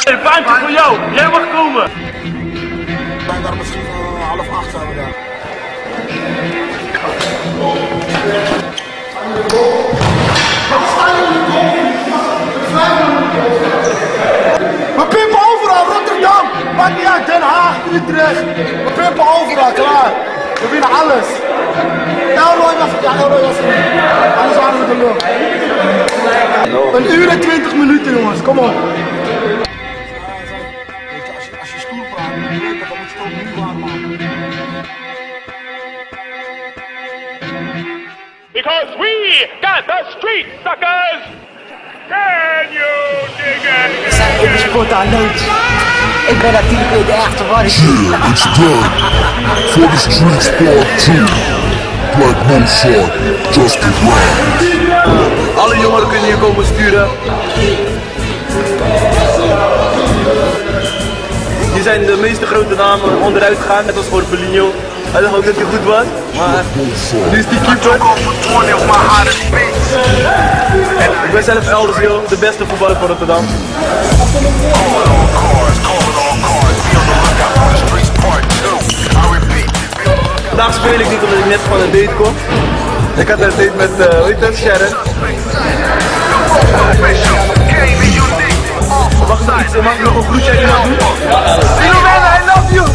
Een baantje voor jou, jij mag komen. We zijn daar misschien 7:30 zijn we daar. We pimpen overal, Rotterdam! Maakt niet uit, Den Haag, Utrecht. We pimpen overal, klaar. We winnen alles. Elroy was er niet. Anders waren we de lucht. 1 uur en 20 minuten, jongens, kom op. Als je stoer praat, dan moet je het ook niet waar maken. Because we got the street, suckers! Can you dig it? Ik ben spontaan leuk. Ik ben natuurlijk weer de echte Warris. Yeah, it's done. For the Streets Part 2. Black Mozart, just a ride. Alle jongeren kunnen hier komen sturen. Hier zijn de meeste grote namen onderuit gegaan, net als Orpelinho. Hij dacht ook dat hij goed was, maar nu is die keeper. Ik ben zelf elders, joh, de beste voetballer van Rotterdam. Vandaag speel ik niet omdat ik net van een date kom. Ik had een date met, hoe heet dat, Sharon. Mag ik nog een groetje aan iemand doen? Filomena, I love you!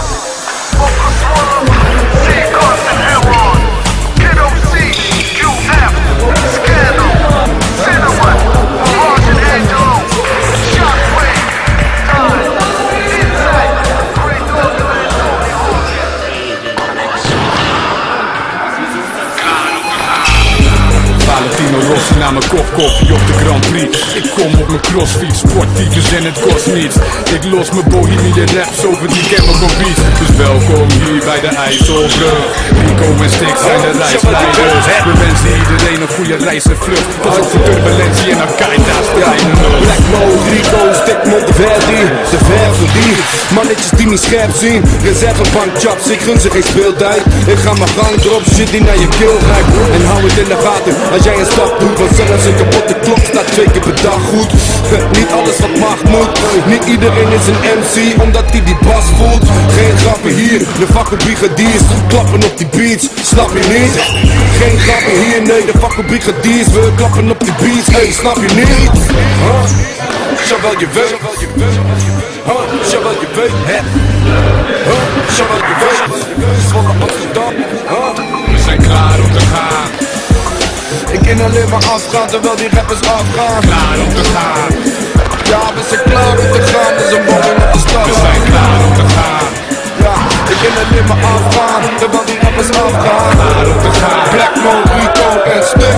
Rossi naar mijn kop, koffie op de Grand Prix. Ik kom op mijn crossfiets, sportiefjes en het kost niets. Ik los mijn bohemie raps over die chemical beats. Dus welkom hier bij de IJsselbrug. Rico en Stix zijn de reisleiders. We wensen iedereen een goede reis en vlucht. Pas op voor turbulentie en Al-Qaeda strijden. Black Mo, Rico, Stick, Monteverdi. De verven die mannetjes die niet scherp zien. Reservebank chaps, ik gun ze geen speeltijd. Ik ga mijn gang drop, shit die naar je keel rijdt. En hou het in de gaten als jij een stap doet. Want zelfs een kapotte klok staat 2 keer per dag goed. Niet alles wat mag moet. Niet iedereen is een MC omdat hij die bas voelt. Geen grappen hier, de fucking brigadiers klappen op die beats, snap je niet? Geen grappen hier, nee, de fucking brigadiers we klappen op die beats, hey, snap je niet? Jawel je weet, jawel je weet, hè? Jawel je weet, Zwolle Amsterdam, We zijn klaar om te gaan. Ik kan alleen maar afgaan terwijl die rappers afgaan. Klaar om te gaan. Ja, we zijn klaar om te gaan, we zijn mogen op de stad. We zijn klaar om te gaan. Ja, ik kan alleen maar afgaan terwijl die rappers afgaan. Klaar om te gaan. Black Mo, Rico en Stick.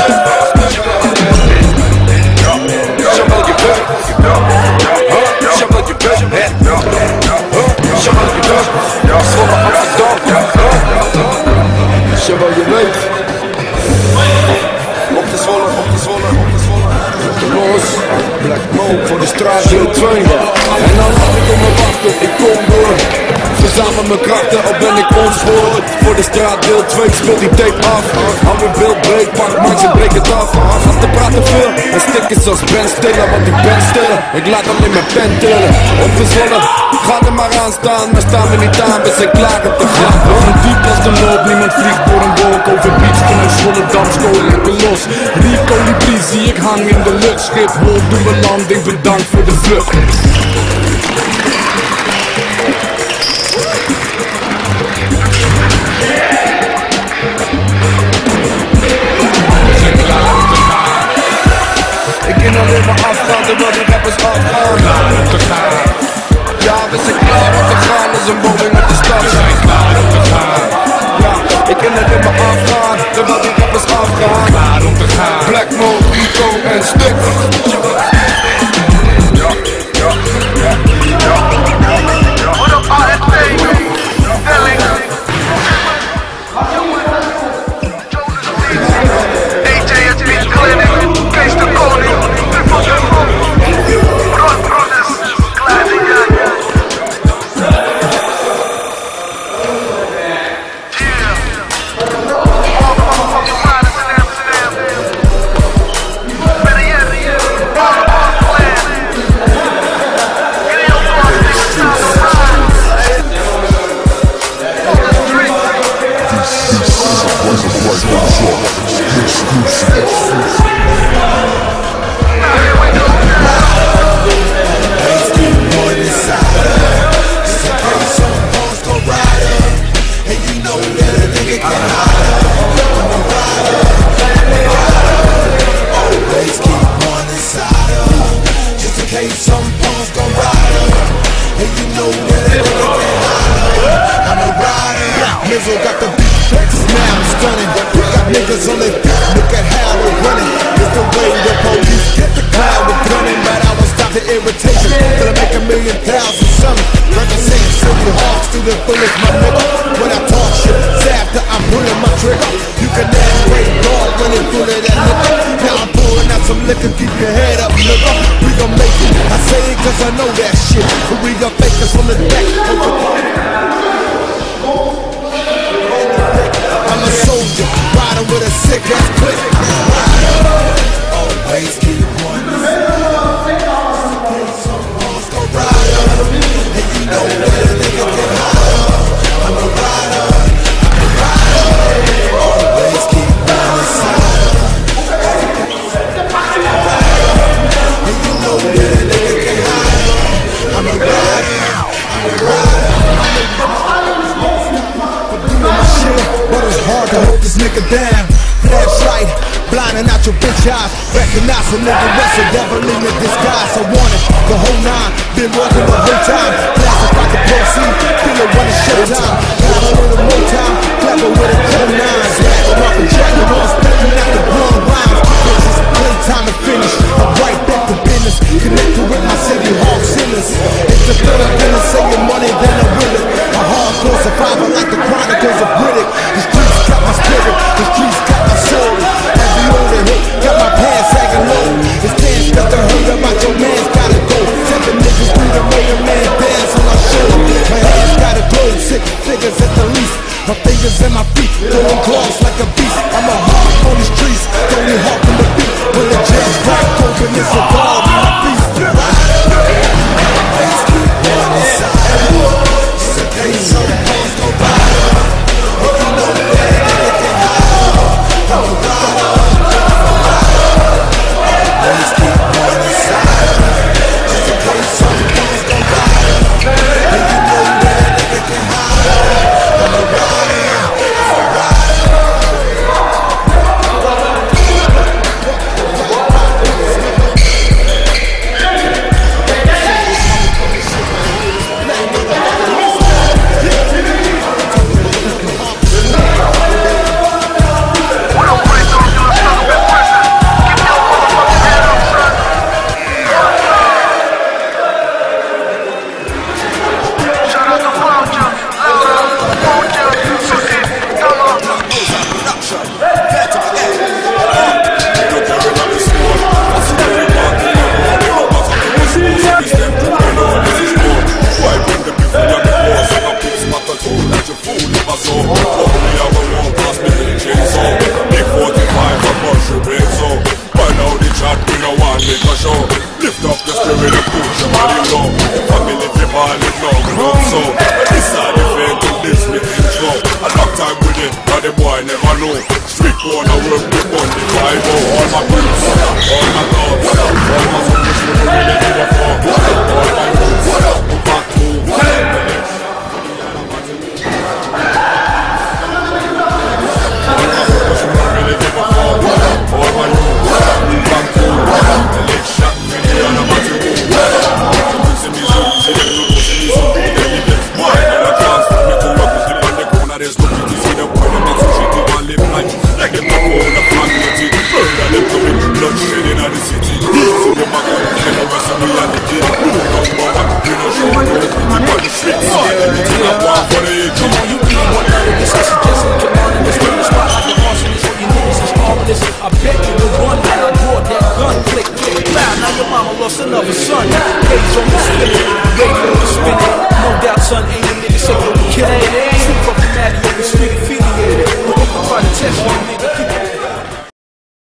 Jawel je weet, jawel je weet, hè? Jawel je weet, Zwolle Amsterdam. Jawel je weet. Op de Zwolle, op de Zwolle, op de Zwolle. Los, Black Mo voor de straat deel 2. En dan laat ik op me wachten, ik kom door. Verzamel mijn krachten, al ben ik ontspoord. Voor de straat deel 2, speel die tape af. Hou mijn beeld breed, pak max en breek het af. Gasten praten veel en stikken zoals Ben Stiller. Want ik ben stiller, ik laat alleen mijn pen trillen. Opgezwollen, ga er maar aan staan. Maar staan we niet aan, we zijn klaar om te gaan. Een diep als de loop, niemand vliegt door een wolk. Over beats vanuit Zwolle-Dam, school lekker los. Rico Librizi, ik hang in de lucht. Schiphol, doe mijn landing, bedankt voor de vlucht. Ik kan alleen maar afgaan terwijl die rappers afgaan. Klaar om te gaan. Ja, we zijn klaar om te gaan, dat is een woning op de stad. We zijn klaar om te gaan. Ja, ik kan alleen maar afgaan terwijl die rappers afgaan. Klaar om te gaan. Black Mo, Rico en Stick. What up, AFC? Stelling. AJ het Beat Clinic. Kees de Koning. Rod Brothers. Kleine Jan. Yeah. Motherfucking finest in Amsterdam. Better yet, niggas on their feet. Look at how they're running. It's the way the police get the cloud with gunning. But I won't stop the irritation till I make 1,000,000 something. Representing Silky Hawks through the bullets, my nigga. When I talk shit, it's after I'm pulling my trigger. You can ask Great God running through that nigga. Now I'm pouring out some liquor, keep your head up, nigga. We gon' make it. I say it cause I know that shit. But we got fakers on the deck. I'm a soldier, riding with a sick ass clip. Always keep one. And you know where a nigga can hide. I'm a rider. Always keep one inside. And you know where a nigga can hide. I'm a rider. But it's hard to hold this nigga down. Flashlight, blinding out your bitch eyes. Recognize a nigga that's a devil in a disguise. I want it, the whole nine. Been working the whole time. Classify the proceed, feel it when it's showtime. Got a little more time, clapper with a cool nine. Smack him up and jack him off, spinning out the wrong rhymes. This is playtime and finish. I'm right back to business. Connected with my Silky Hawk sinners. It's the third I'm gonna say your money, then I'm with it. A hardcore survivor like the Chronicles of Riddick. The streets got my spirit, the streets got my soul. Every older hit, got my pants sagging low. It's dance got the hurt about your man's gotta go. 7 niggas through the mayor man dance on my shoulder. My hands gotta glow, 6 figures at the least. My fingers and my feet, throwing claws like a beast. I'm a hawk on the streets, only hawk on the beat. When the jazz crack open, it's a dog in my feast. Always keep one inside. Just in case some boss go by. If you know that nigga can hide. I'm a rider. Always keep one inside. Just in case some boss go by. If you know that nigga can hide. I'm a rider. Lift up the spirit and push your body low. Family if you ball it long enough so this side the fake to this with intro. A long time with it, but the boy never know. Street corner work with money, drive out. All my peeps, all my dogs, all my sons who really never fall. All my roots, back to I bet you the one that I brought that gun click, click, loud. Now your mama lost another son. Days on the split.